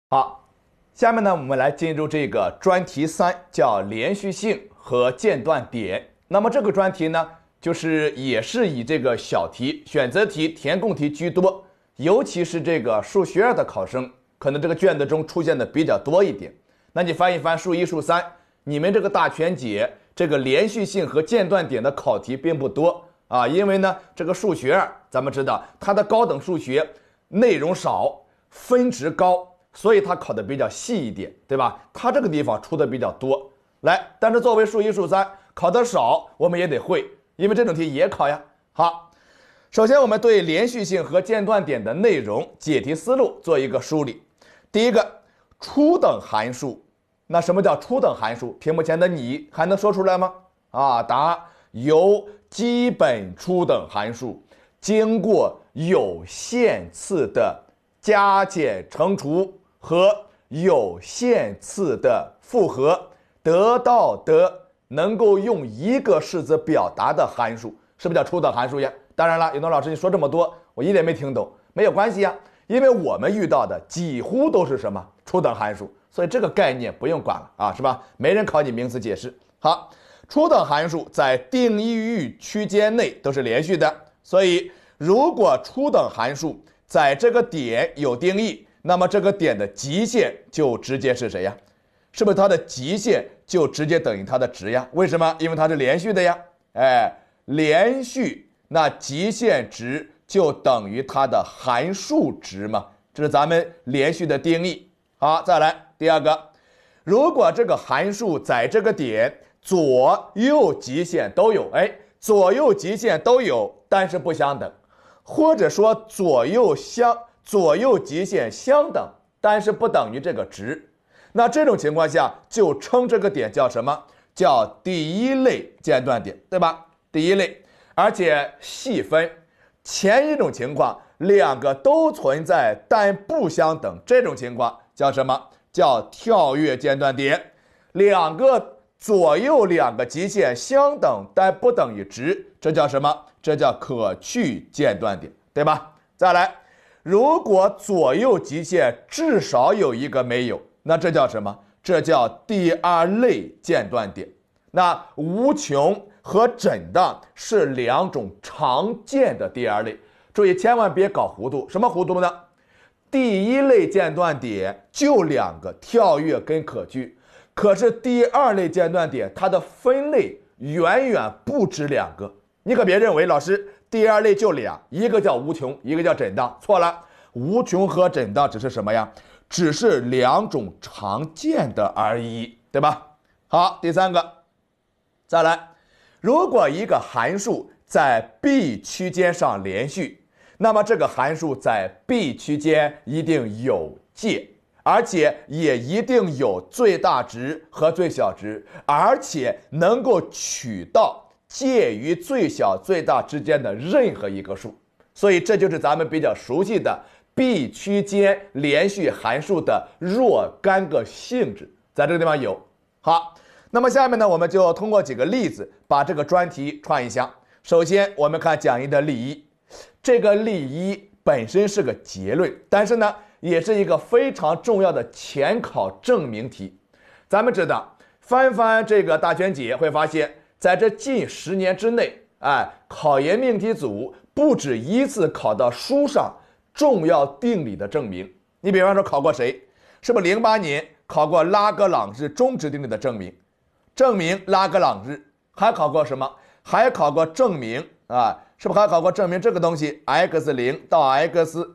好，下面呢，我们来进入这个专题3，叫连续性和间断点。那么这个专题呢，也是以这个小题、选择题、填空题居多，尤其是这个数学2的考生，可能这个卷子中出现的比较多一点。那你翻一翻数1、数3，你们这个大全解这个连续性和间断点的考题并不多啊，因为呢，这个数学2咱们知道它的高等数学内容少，分值高。所以它考的比较细一点，对吧？它这个地方出的比较多，但是作为数1、数3考的少，我们也得会，因为这种题也考呀。好，首先我们对连续性和间断点的内容、解题思路做一个梳理。第一个，初等函数。那什么叫初等函数？屏幕前的你还能说出来吗？答：由基本初等函数经过有限次的加减乘除和有限次的复合得到的能够用一个式子表达的函数，是不是叫初等函数呀？当然了，有的老师你说这么多，我一点没听懂，没有关系呀，因为我们遇到的几乎都是什么初等函数，所以这个概念不用管了啊，是吧？没人考你名词解释。好，初等函数在定义域区间内都是连续的，所以如果初等函数在这个点有定义，那么这个点的极限就直接是谁呀？是不是它的极限就直接等于它的值呀？为什么？因为它是连续的呀。连续，那极限值就等于它的函数值嘛，这是咱们连续的定义。好，再来第二个，如果这个函数在这个点左右极限都有，左右极限都有，但是不相等，或者说左右极限相等，但是不等于这个值，那这种情况下就称这个点叫什么？叫第一类间断点，对吧？第一类，而且细分，前一种情况两个都存在但不相等，这种情况叫什么？叫跳跃间断点。左右两个极限相等但不等于值，这叫什么？这叫可去间断点，对吧？再来，如果左右极限至少有一个没有，那这叫什么？这叫第二类间断点。那无穷和震荡是两种常见的第二类，注意千万别搞糊涂。什么糊涂呢？第一类间断点就两个，跳跃跟可去，可是第二类间断点它的分类远远不止两个。你可别认为老师第二类就俩，一个叫无穷，一个叫震荡，错了。无穷和震荡只是什么呀？只是两种常见的而已，对吧？好，第三个，再来，如果一个函数在 B 区间上连续，那么这个函数在 B 区间一定有界，而且也一定有最大值和最小值，而且能够取到介于最小最大之间的任何一个数，所以这就是咱们比较熟悉的 B 区间连续函数的若干个性质，在这个地方有。好，那么下面呢，我们就通过几个例子把这个专题串一下。首先我们看讲义的例一，这个例一本身是个结论，但是呢也是一个非常重要的前考证明题。咱们知道翻翻这个大全解会发现，在这近10年之内，考研命题组不止一次考到书上重要定理的证明。你比方说考过谁？是不是08年考过拉格朗日中值定理的证明拉格朗日？还考过什么？还考过证明是不是还考过证明这个东西 x0 到 x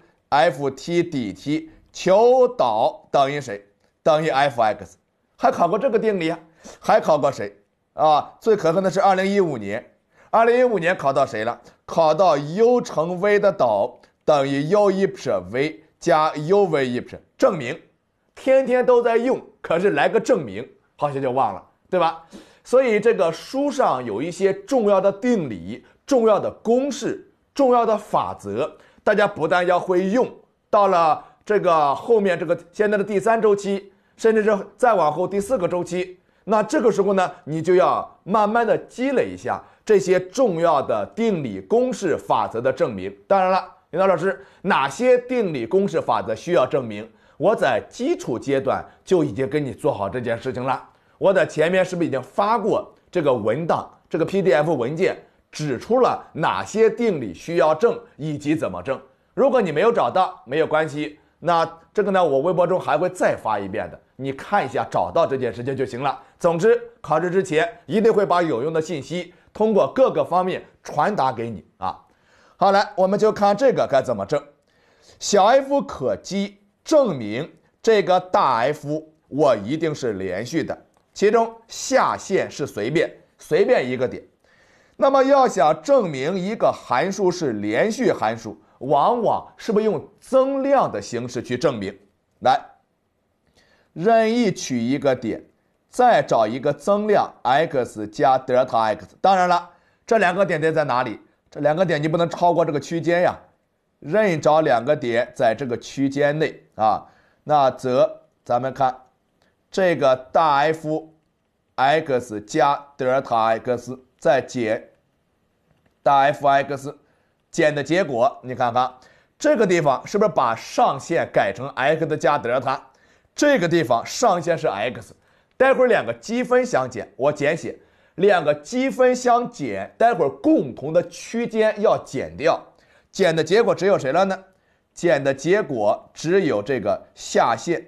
ft dt 求导等于谁？等于 fx。还考过这个定理啊？还考过谁？最可恨的是2015年考到谁了？考到 u 乘 v 的导等于 u1 v 加 uv1，证明，天天都在用，可是来个证明好像就忘了，对吧？所以这个书上有一些重要的定理、重要的公式、重要的法则，大家不但要会用，到了这个后面这个现在的第3周期，甚至是再往后第4个周期，那这个时候呢，你就要慢慢的积累一下这些重要的定理、公式、法则的证明。当然了，领导老师，哪些定理、公式、法则需要证明？ 我在基础阶段就已经给你做好这件事情了。我在前面是不是已经发过这个文档，这个 PDF 文件，指出了哪些定理需要证以及怎么证？如果你没有找到，没有关系，那这个呢，我微博中还会再发一遍的，你看一下找到这件事情就行了。总之，考试之前一定会把有用的信息通过各个方面传达给你啊。好，来，我们就看这个该怎么证。小 f 可积，证明这个大 F 我一定是连续的，其中下限是随便一个点。那么要想证明一个函数是连续函数，往往是不是用增量的形式去证明？来，任意取一个点，再找一个增量 x 加德尔塔 x。当然了，这两个点得在哪里？这两个点你不能超过这个区间呀。任意找两个点在这个区间内啊，那则咱们看这个大 F x 加德尔塔 x 再减大 F x 减的结果，你看看这个地方是不是把上限改成 x 加德尔塔？这个地方上限是 x， 待会儿两个积分相减，我简写两个积分相减，待会儿共同的区间要减掉。减的结果只有谁了呢？减的结果只有这个下限。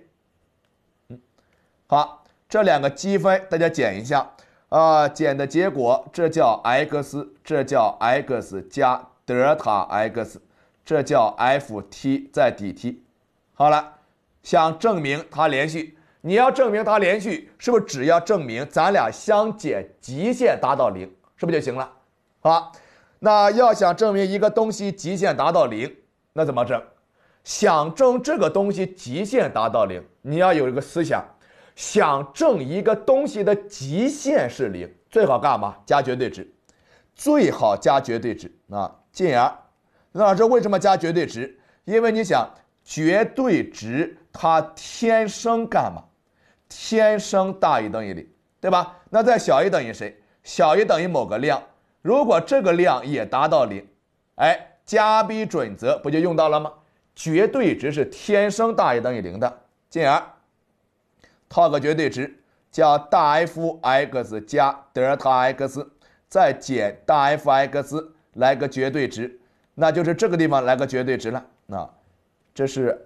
好，这两个积分大家减一下啊，减的结果这叫 x， 这叫 x 加德尔塔 x， 这叫 ft 再 dt。好了，想证明它连续，你要证明它连续，是不是只要证明咱俩相减极限达到0，是不是就行了？好。那要想证明一个东西极限达到0，那怎么证？想证这个东西极限达到0，你要有一个思想，想证一个东西的极限是0，最好干嘛？加绝对值，最好加绝对值啊。进而，那老师为什么加绝对值？因为你想，绝对值它天生干嘛？天生大于等于0，对吧？那再小于等于谁？小于等于某个量。如果这个量也达到0，哎，加比准则不就用到了吗？绝对值是天生大于等于0的，进而套个绝对值，叫大 F x 加德尔塔 x 再减大 F x 来个绝对值，那就是这个地方来个绝对值了。那这是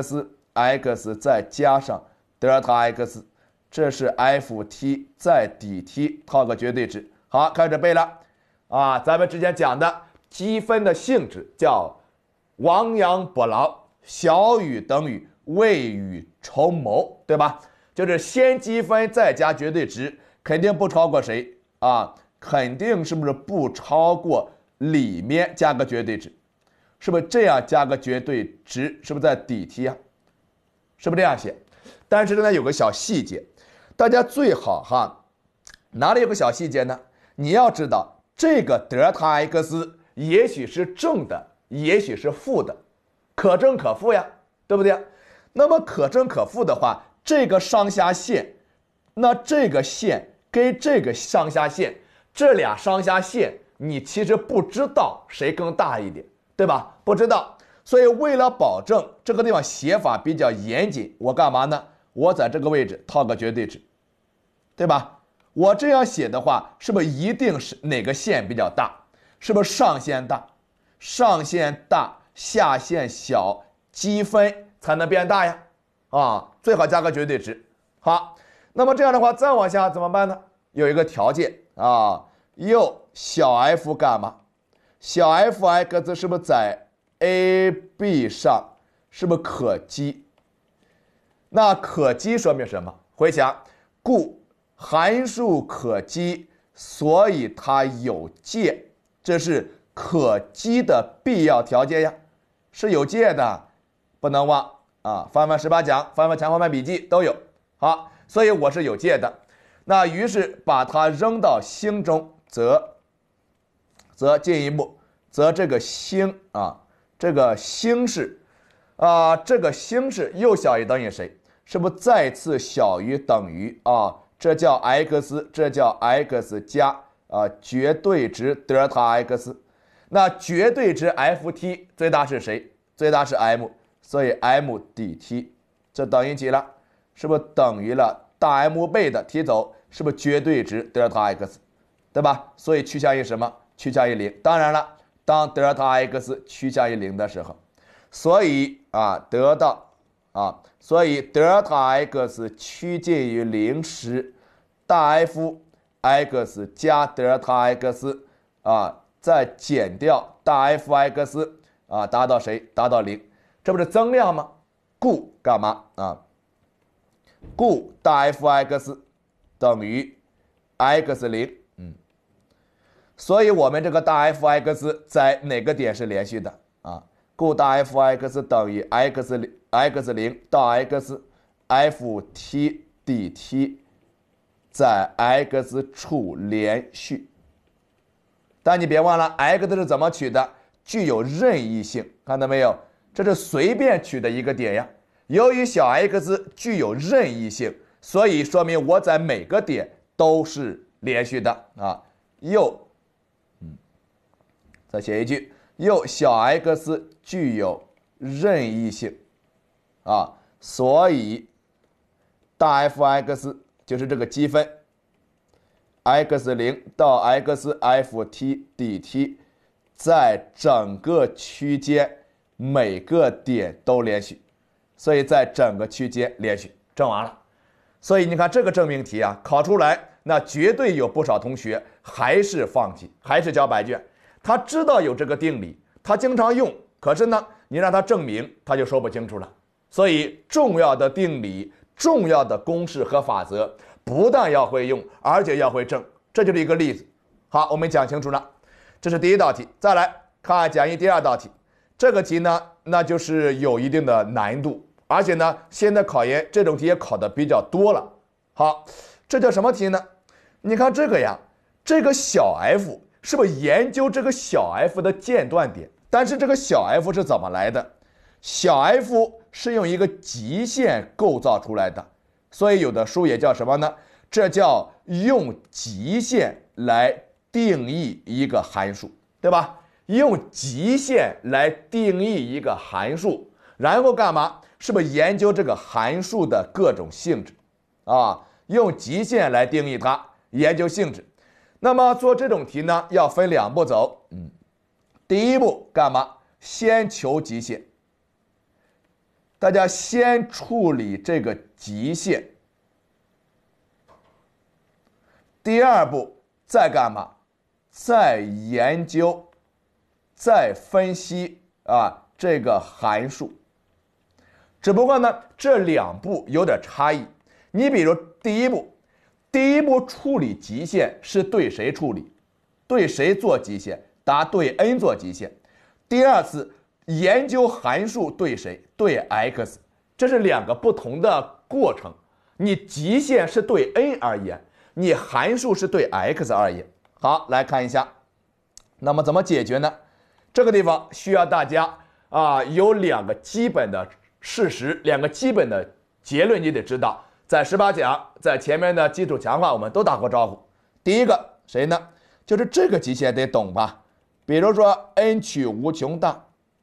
x 再加上德尔塔 x， 这是 ft 再 dt， 套个绝对值。好，开始背了。啊，咱们之前讲的积分的性质叫亡羊补牢，小于等于未雨绸缪，对吧？就是先积分再加绝对值，肯定不超过谁啊？肯定是不是不超过里面加个绝对值？是不是这样加个绝对值？是不是在底题啊？是不是这样写？但是呢，有个小细节，大家最好哈，哪里有个小细节呢？你要知道。这个德尔塔 x 也许是正的，也许是负的，可正可负呀，对不对？那么可正可负的话，这个上下限，那这个线跟这个上下限，这俩上下限，你其实不知道谁更大一点，对吧？不知道，所以为了保证这个地方写法比较严谨，我干嘛呢？我在这个位置套个绝对值，对吧？我这样写的话，是不是一定是哪个线比较大？是不是上限大？上限大，下限小，积分才能变大呀！啊，最好加个绝对值。好，那么这样的话，再往下怎么办呢？有一个条件啊，右小 f 干嘛？小 f x 是不是在 a、b 上是不是可积？那可积说明什么？回想，故函数可积，所以它有界，这是可积的必要条件呀，是有界的，不能忘啊！翻翻18讲，翻翻强化班笔记都有。好，所以我是有界的。那于是把它扔到星中，则进一步，则这个星啊，这个星是这个星是又小于等于谁？是不是再次小于等于啊？这叫 x， 这叫 x 加绝对值德尔塔 x， 那绝对值 ft 最大是谁？最大是 m， 所以 m dt 这等于几了？是不是等于了大 M 倍的提走？是不是绝对值德尔塔 x， 对吧？所以趋向于什么？趋向于0。当然了，当德尔塔 x 趋向于0的时候，所以所以德尔塔 x 趋近于0时，大 F x 加德尔塔 x 再减掉大 F x 达到谁？达到0，这不是增量吗？故干嘛故大 F x 等于 x0，所以我们这个大 F x 在哪个点是连续的故大 F x 等于 x0 到 x f t dt 在 x 处连续。但你别忘了 x 是怎么取的？具有任意性，看到没有？这是随便取的一个点呀。由于小 x 具有任意性，所以说明我在每个点都是连续的再写一句，又小 x 具有任意性所以大 F x 就是这个积分 x0 到 x f t dt 在整个区间每个点都连续，所以在整个区间连续。证完了。所以你看这个证明题考出来，那绝对有不少同学还是放弃，还是交白卷。他知道有这个定理，他经常用，可是呢，你让他证明，他就说不清楚了。所以重要的定理、重要的公式和法则，不但要会用，而且要会证。这就是一个例子。好，我们讲清楚了，这是第一道题。再来看讲义第二道题，这个题呢，那就是有一定的难度，而且呢，现在考研这种题也考的比较多了。好，这叫什么题呢？你看这个这个小 f 是不是研究这个小 f 的间断点？但是这个小 f 是怎么来的？小 f 是用一个极限构造出来的，所以有的书也叫什么呢？这叫用极限来定义一个函数，对吧？用极限来定义一个函数，然后干嘛？是不是研究这个函数的各种性质用极限来定义它，研究性质。那么做这种题呢，要分2步走。第一步干嘛？先求极限，大家先处理这个极限。第二步再干嘛？再研究，再分析这个函数。只不过呢，这2步有点差异。你比如第一步处理极限是对谁处理？对谁做极限？答对 n 做极限。第二次研究函数对谁？对 x， 这是2个不同的过程。你极限是对 n 而言，你函数是对 x 而言。好，来看一下，那么怎么解决呢？这个地方需要大家有2个基本的事实，2个基本的结论，你得知道。在18讲，在前面的基础强化我们都打过招呼。第一个谁呢？就是这个极限得懂吧？比如说 n 趋无穷大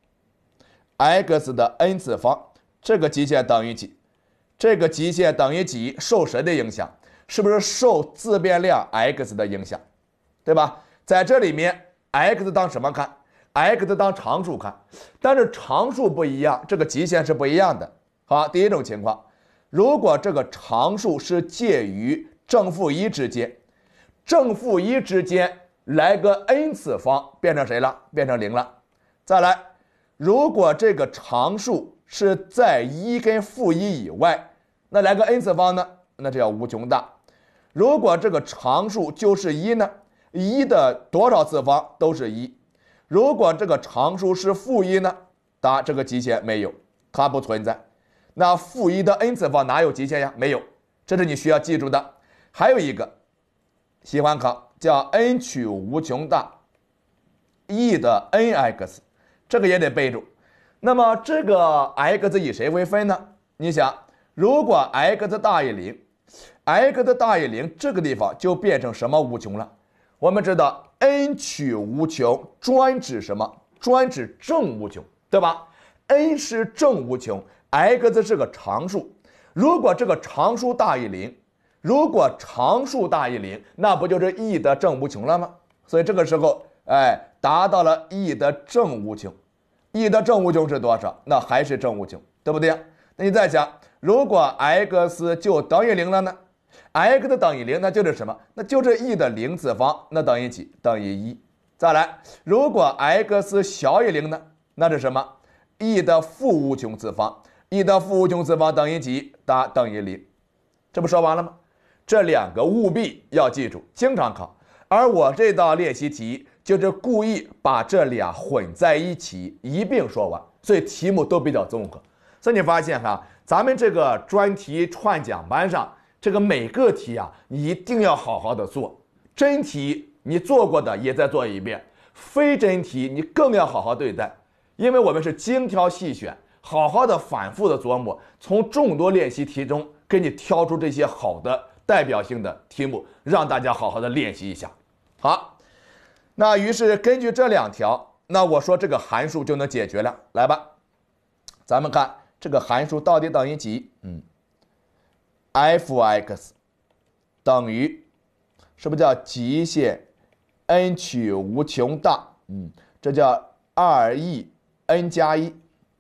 x 的 n 次方，这个极限等于几？这个极限等于几？受谁的影响？是不是受自变量 x 的影响？对吧？在这里面 x 当什么看？ x 当常数看，但是常数不一样，这个极限是不一样的。好，第一种情况，如果这个常数是介于正负1之间，正负1之间来个 n 次方，变成谁了？变成0了。再来，如果这个常数是在1跟负1以外，那来个 n 次方呢？那这叫无穷大。如果这个常数就是1呢？1的多少次方都是1。如果这个常数是负1呢？答这个极限没有，它不存在。那负1的 n 次方哪有极限呀？没有，这是你需要记住的。还有一个喜欢考叫 n 趋无穷大 e 的 nx， 这个也得备注。那么这个 x 以谁为分呢？你想，如果 x 大于0， x 大于0，这个地方就变成什么无穷了？我们知道 n 趋无穷专指什么？专指正无穷，对吧？ n 是正无穷 x 是个常数，如果这个常数大于0，如果常数大于0，那不就是 e 的正无穷了吗？所以这个时候，达到了 e 的正无穷。e 的正无穷是多少？那还是正无穷，对不对？那你再想，如果 x 就等于0了呢 ？x 等于0，那就是什么？那就是 e 的0次方，那等于几？等于1。再来，如果 x 小于0呢？那是什么 ？e 的负无穷次方 ，e 的负无穷次方等于几？等于0。这不说完了吗？这两个务必要记住，经常考。而我这道练习题就是故意把这俩混在一起一并说完，所以题目都比较综合。所以你发现哈，咱们这个专题串讲班上，这个每个题啊，你一定要好好的做。真题你做过的也再做一遍，非真题你更要好好对待，因为我们是精挑细选，好好的反复的琢磨，从众多练习题中给你挑出这些好的代表性的题目，让大家好好的练习一下。好，那于是根据这两条，那我说这个函数就能解决了。来吧，咱们看这个函数到底等于几？f(x) 等于是不是叫极限 n 取无穷大？这叫2e n 加1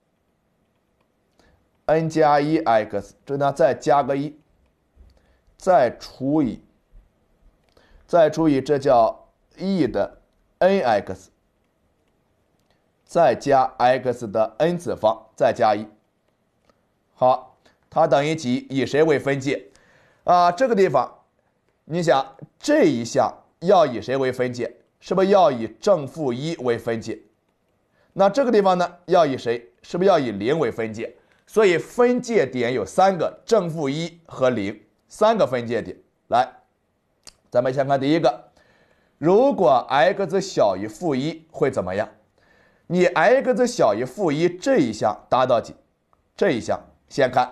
n 加1 x， 这呢再加个1，再除以这叫 e 的 nx， 再加 x 的 n 次方，再加1。好，它等于几？以谁为分界？这个地方，你想这一项要以谁为分界？是不是要以正负1为分界？那这个地方呢，要以谁？是不是要以0为分界？所以分界点有3个，正负1和0，3个分界点。来，咱们先看第一个，如果 x 小于负1会怎么样？你 x 小于负1这一项达到几？这一项先看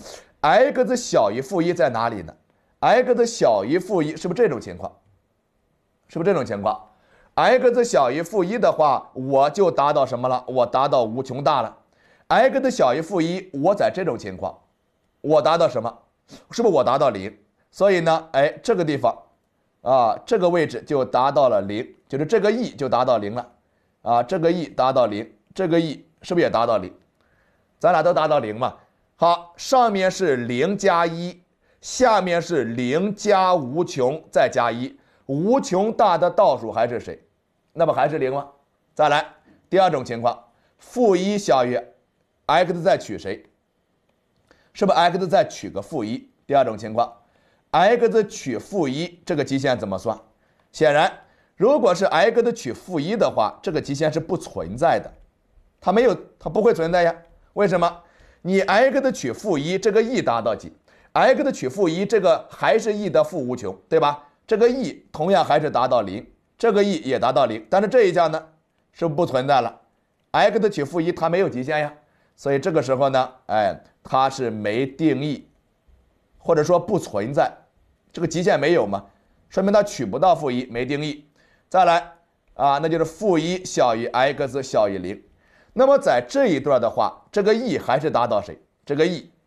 x 小于负1在哪里呢？ x 小于负1是不是这种情况？是不是这种情况？ x 小于负1的话，我就达到什么了？我达到无穷大了。x 小于负1，我在这种情况，我达到什么？是不是我达到0？所以呢，这个地方这个位置就达到了0，就是这个 e 就达到0了这个 e 达到0，这个 e 是不是也达到0？咱俩都达到0嘛。好，上面是0加1，下面是0加无穷再加1，无穷大的倒数还是谁？那不还是0吗？再来第二种情况，负1小于 x 再取谁？是不是 x 再取个负1？第二种情况 x 取负1，这个极限怎么算？显然如果是 x 取负1的话，这个极限是不存在的，它不会存在呀。为什么？你 x 取负1，这个 e 达到几？ x 取负1，这个还是 e 的负无穷，对吧？这个 e 同样还是达到0，这个 e 也达到0，但是这一项呢是不存在了。x 取负1它没有极限呀，所以这个时候呢，它是没定义，或者说不存在，这个极限没有嘛，说明它取不到负1，没定义。再来那就是负1小于 x 小于0。那么在这一段的话，这个 e 还是达到谁？这个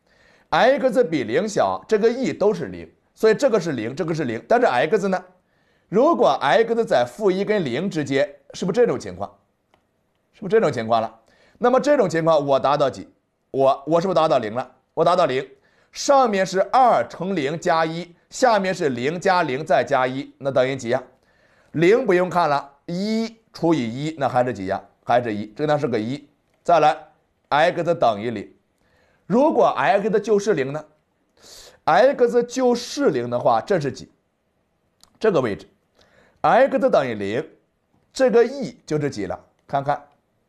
e，x 比0小，这个 e 都是0，所以这个是0，这个是0。但是 x 呢？如果 x 在负1跟0之间，是不是这种情况？是不是这种情况了？那么这种情况我达到几？我是不是达到0了？我达到0，上面是2乘0加1，下面是0加0再加1，那等于几呀？0不用看了，1除以1，那还是几呀？还是1，这呢是个1。再来 x 等于0，如果 x 就是0呢？ x 就是0的话，这是几？这个位置 x 等于0，这个 e 就是几了？看看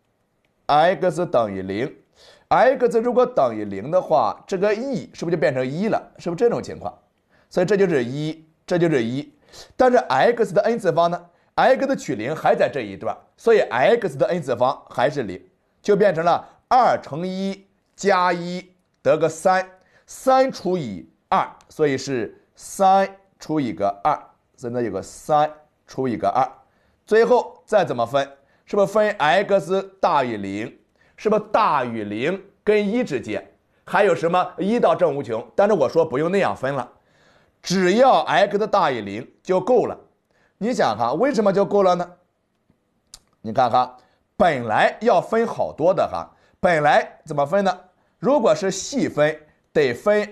x 等于0， x 如果等于0的话，这个 e 是不是就变成1了？是不是这种情况？所以这就是1，这就是1。但是 x 的 n 次方呢？ x 取0还在这一段，所以 x 的 n 次方还是0，就变成了2乘1加1得个3，3除以2，所以是3除以个2，所以呢有个3除以个2。最后再怎么分？是不是分 x 大于0？是不是大于0跟1之间？ 还有什么1到正无穷，但是我说不用那样分了，只要 x 大于0就够了。你想哈，为什么就够了呢？你看哈，本来要分好多的哈，本来怎么分呢？如果是细分，得分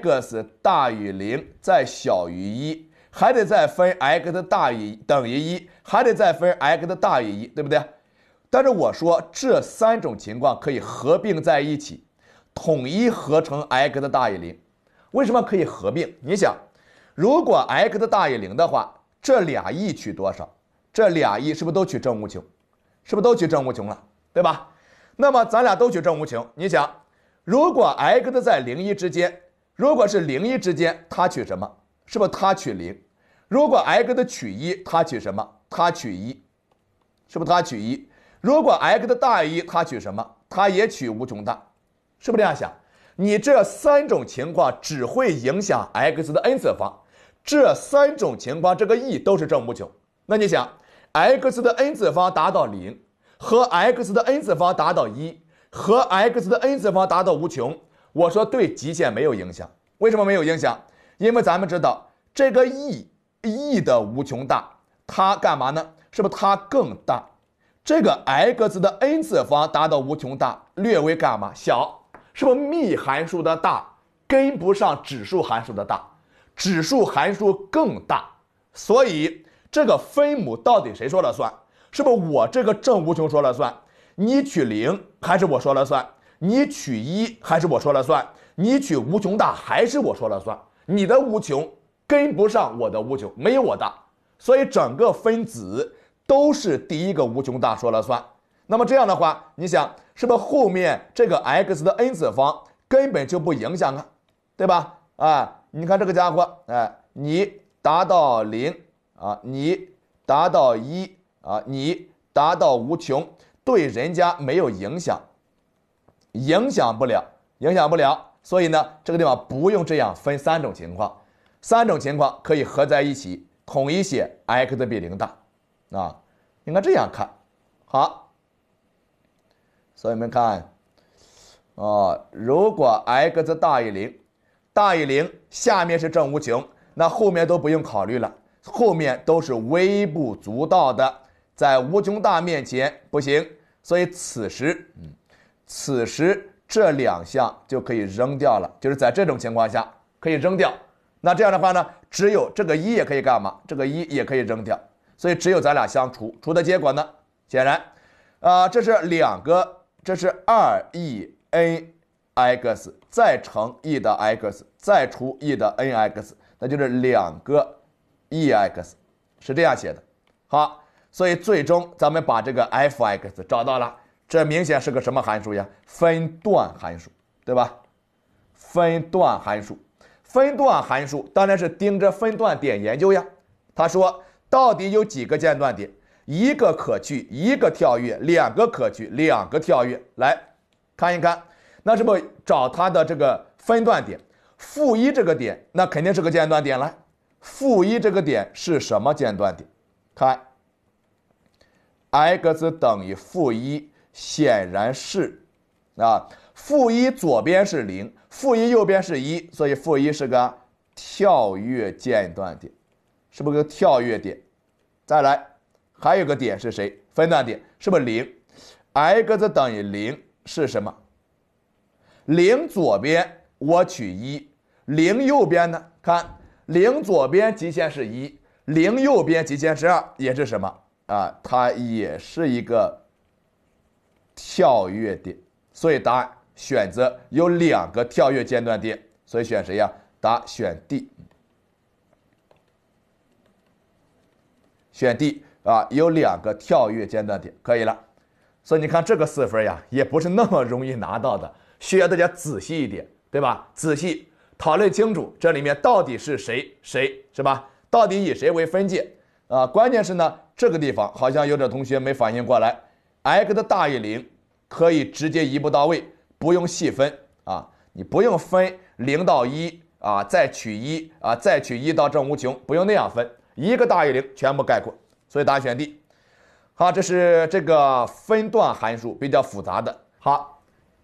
x 大于0再小于1，还得再分 x 大于等于1，还得再分 x 大于1，对不对？但是我说这3种情况可以合并在一起，统一合成 x 大于0。为什么可以合并？你想，如果 x 大于0的话，这俩1取多少？这俩1是不是都取正无穷？是不是都取正无穷了？对吧？那么咱俩都取正无穷，你想，如果 x 在0、1之间，如果是0、1之间，它取什么？是不是它取0？如果 x 取1，它取什么？它取1，是不是它取1？如果 x 大于1，它取什么？它也取无穷大，是不是这样想？你这3种情况只会影响 x 的 n 次方，这3种情况这个 e 都是正无穷。那你想 x 的 n 次方达到0，和 x 的 n 次方达到1，和 x 的 n 次方达到无穷，我说对极限没有影响。为什么没有影响？因为咱们知道这个 e 的无穷大，它干嘛呢？是不是它更大？这个 x 的 n 次方达到无穷大，略微干嘛？小，是不是幂函数的大跟不上指数函数的大，指数函数更大，所以这个分母到底谁说了算？是不是我这个正无穷说了算？你取0还是我说了算？你取1还是我说了算？你取无穷大还是我说了算？你的无穷跟不上我的无穷，没有我大，所以整个分子都是第一个无穷大说了算。那么这样的话，你想是不是后面这个 x 的 n 次方根本就不影响啊，对吧？你看这个家伙，你达到0啊，你达到1啊，你达到无穷，对人家没有影响，影响不了。所以呢，这个地方不用这样分3种情况，3种情况可以合在一起，统一写 x 比0大啊，应该这样看。好，所以我们看如果 x 大于0，下面是正无穷，那后面都不用考虑了，后面都是微不足道的，在无穷大面前不行，所以此时这2项就可以扔掉了，就是在这种情况下可以扔掉。那这样的话呢，只有这个1也可以干嘛？这个1也可以扔掉，所以只有咱俩相除，除的结果呢，显然这是这是2e_n_x 再乘 e 的 x 再除 e 的 n_x， 那就是2个 e_x， 是这样写的。好，所以最终咱们把这个 f(x) 找到了，这明显是个什么函数呀？分段函数，对吧？分段函数当然是盯着分段点研究呀。他说到底有几个间断点？1个可去，1个跳跃，2个可去，2个跳跃。来看一看，那是不是找它的这个分段点？负1这个点，那肯定是个间断点了。负1这个点是什么间断点？看 x 等于负1，显然是负1左边是0，负1右边是1，所以负1是个跳跃间断点，是不是个跳跃点？再来还有个点是谁？分段点是不是0？x 等于0是什么？0左边我取1，0右边呢？看0左边极限是1，0右边极限是2，也是什么它也是一个跳跃点，所以答案选择有2个跳跃间断点，所以选谁呀？答选 D， 选 D。有2个跳跃间断点，可以了。所以你看这个4分呀，也不是那么容易拿到的，需要大家仔细一点，对吧？仔细讨论清楚这里面到底是谁是吧？到底以谁为分界关键是呢，这个地方好像有点同学没反应过来 ，x 大于0可以直接一步到位，不用细分你不用分0到1再取1再取1到正无穷，不用那样分，1个大于0全部概括。所以答案选 D。好，这是这个分段函数比较复杂的。好，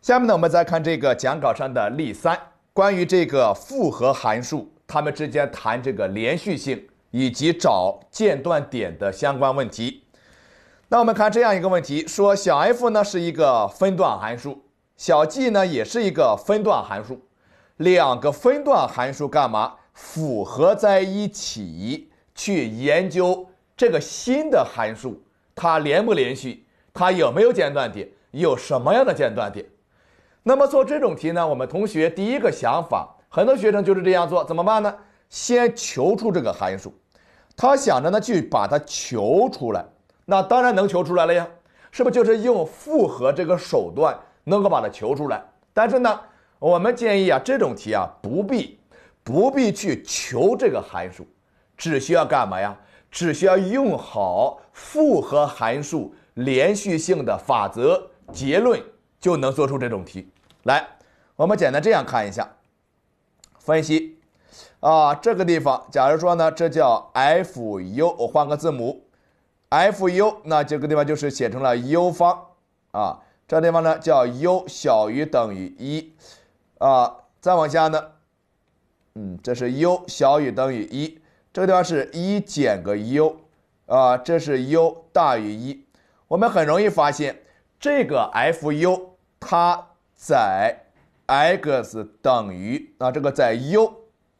下面呢，我们再看这个讲稿上的例3，关于这个复合函数，它们之间谈这个连续性以及找间断点的相关问题。那我们看这样一个问题，说小 f 呢是一个分段函数，小 g 呢也是一个分段函数，两个分段函数干嘛？复合在一起去研究这个新的函数，它连不连续，它有没有间断点，有什么样的间断点。那么做这种题呢，我们同学第一个想法，很多学生就是这样做，怎么办呢？先求出这个函数，他想着呢去把它求出来，那当然能求出来了呀，是不是就是用复合这个手段能够把它求出来？但是呢，我们建议啊，这种题啊不必去求这个函数，只需要干嘛呀？只需要用好复合函数连续性的法则，结论就能做出这种题。来，我们简单这样看一下，分析啊，这个地方，假如说呢，这叫 fu， 我换个字母 fu， 那这个地方就是写成了 u 方啊，这地方呢叫 u 小于等于1啊，再往下呢，这是 u 小于等于1，这个地方是1减个 u 啊，这是 u 大于1，我们很容易发现这个 fu 它在 x 等于这个在 u，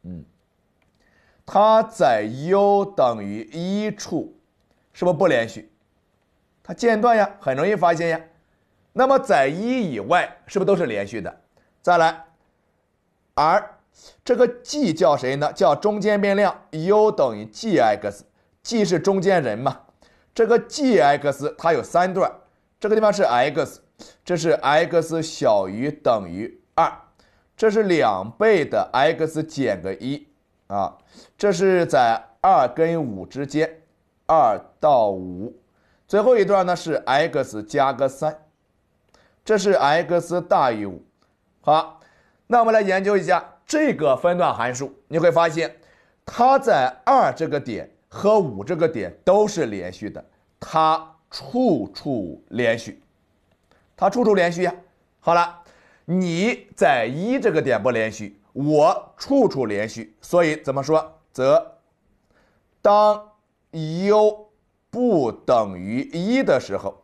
它在 u 等于1处，是不是不连续？它间断呀，很容易发现呀。那么在1以外，是不是都是连续的？再来，而这个 g 叫谁呢？叫中间变量 u 等于 gx，g 是中间人嘛？这个 gx 它有3段，这个地方是 x。这是 x 小于等于2，这是2倍的 x 减个1啊，这是在2跟5之间，2到5，最后一段呢是 x 加个3，这是 x 大于5。好，那我们来研究一下这个分段函数，你会发现它在2这个点和5这个点都是连续的，它处处连续。它处处连续呀。好了，你在1这个点不连续，我处处连续，所以怎么说？则当 u 不等于1的时候，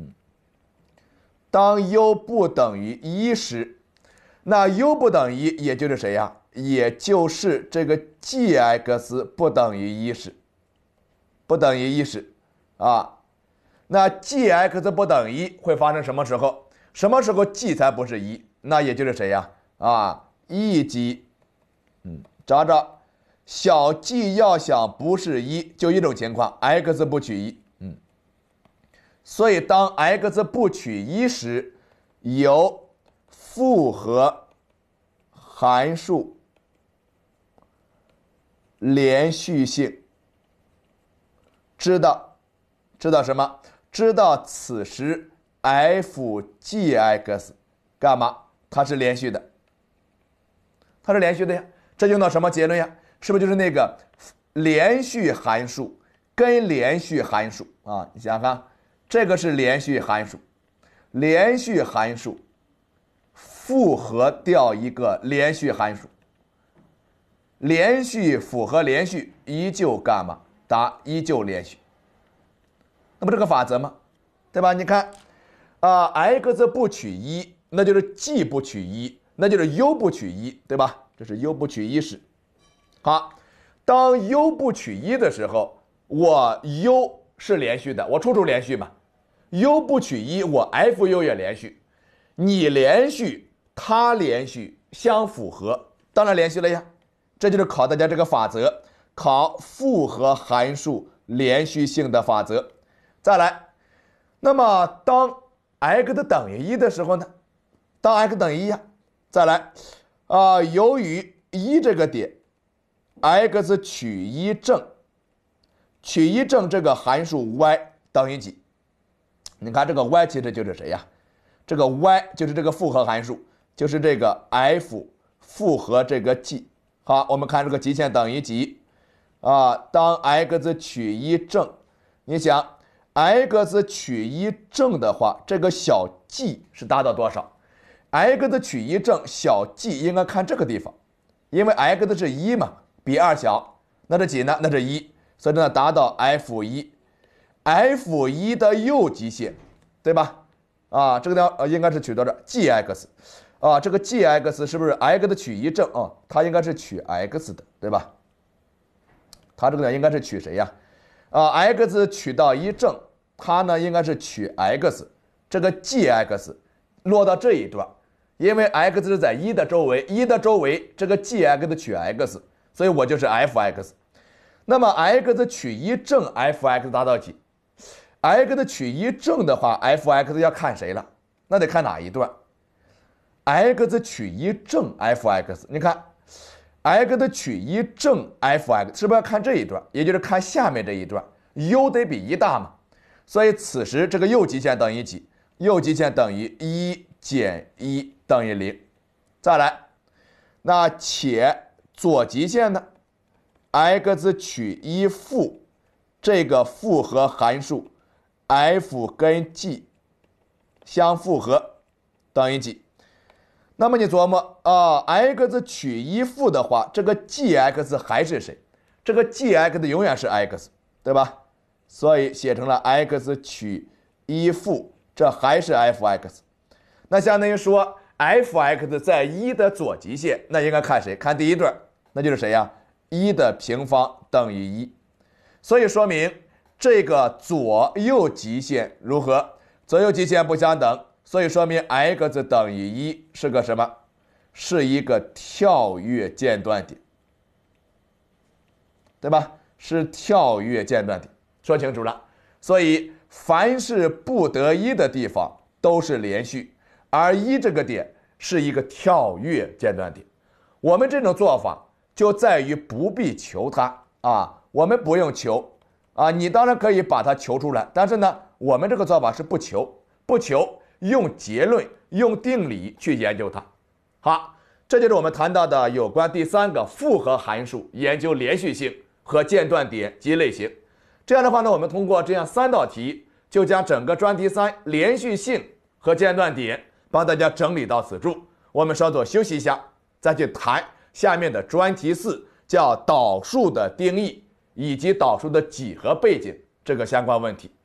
当 u 不等于1时，那 u 不等于1，也就是谁呀？也就是这个 gx 不等于1时，不等于1时啊。那 gx 不等于1会发生什么时候？什么时候 g 才不是1？那也就是谁呀？1g，找找小 g 要想不是1，就一种情况 ，x 不取1。所以当 x 不取1时，有复合函数连续性，知道什么？知道此时 f(g(x) 干嘛？它是连续的，它是连续的呀。这用到什么结论呀？是不是就是那个连续函数跟连续函数啊？你想想看，这个是连续函数，连续函数复合掉一个连续函数，连续复合连续依旧干嘛？答依旧连续。那不这个法则吗？对吧？你看x 不取1，那就是 g 不取1，那就是 u 不取1，对吧？这是 u 不取1时。好，当 u 不取1的时候，我 u 是连续的，我处处连续嘛。u 不取1，我 fu 也连续，你连续，它连续，相符合，当然连续了呀。这就是考大家这个法则，考复合函数连续性的法则。再来，那么当 x 等于1的时候呢？当 x 等于1呀，再来由于1这个点 x 取1正这个函数 y 等于几？你看这个 y 其实就是谁呀？这个 y 就是这个复合函数，就是这个 f 复合这个 g。好，我们看这个极限等于几当 x 取1正，你想 x 取1正的话，这个小 g 是达到多少 x 取一正小 g 应该看这个地方，因为 x 是1嘛，比2小，那是几呢？那是1，所以呢达到 f1 的右极限，对吧？啊，这个地方应该是取多少 gx 啊？这个 gx 是不是 x 取一正啊？它应该是取 x 的，对吧？它这个呢应该是取谁呀？x 取到一正，它呢应该是取 x， 这个 gx 落到这一段，因为 x 是在1的周围，1的周围这个 gx 取 x， 所以我就是 f(x)。那么 x 取一正 f(x) 达到几 ？x 取一正的话 ，f(x) 要看谁了？那得看哪一段 ？x 取一正 f(x)， 你看 x 取一正 f(x) 是不是要看这一段？也就是看下面这一段 ，u 得比1大嘛。所以此时这个右极限等于几？右极限等于1减1等于0。再来，那且左极限呢 ？x 取一负这个复合函数 f 跟 g 相复合等于几？那么你琢磨x 取一负的话，这个 gx 还是谁？这个 gx 永远是 x， 对吧？所以写成了 x 取一负，这还是 f(x)。那相当于说 f(x) 在1的左极限，那应该看谁？看第一段，那就是谁呀？1的平方等于1。所以说明这个左右极限如何？左右极限不相等，所以说明 x 等于1是个什么？是一个跳跃间断点，对吧？是跳跃间断点，说清楚了。所以凡是不得1的地方都是连续，而1这个点是一个跳跃间断点。我们这种做法就在于不必求它啊，我们不用求啊，你当然可以把它求出来，但是呢，我们这个做法是不求，用结论、用定理去研究它。好，这就是我们谈到的有关第3个复合函数研究连续性和间断点及类型。这样的话呢，我们通过这样3道题，就将整个专题3连续性和间断点帮大家整理到此处。我们稍作休息一下，再去谈下面的专题4，叫导数的定义以及导数的几何背景这个相关问题。